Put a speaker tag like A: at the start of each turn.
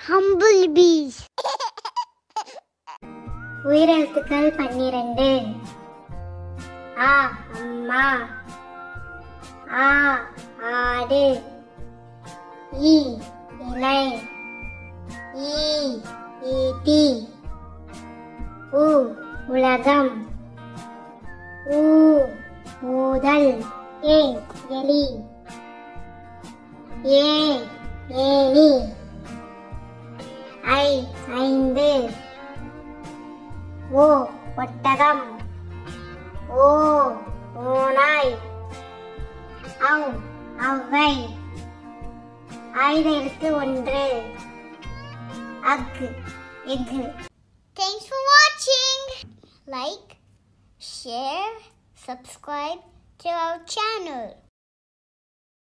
A: humble bees.
B: உயிரெழுத்துக்கள் 12. ஆ அம்மா, ஆ ஆடு, ஈ இலை, ஈ ஈட்டி, உ உலகம், ஊ ஊதல், ஏ எலி, ஏ ஏனி, ஐ ஐந்து, ஓ ஒட்டகம், ஓ ஓநாய், ஔ ஔவை. ஆயுத எழுத்து 1. அக்கு எஃகு.
A: Thanks for watching. Like, share, subscribe to our channel.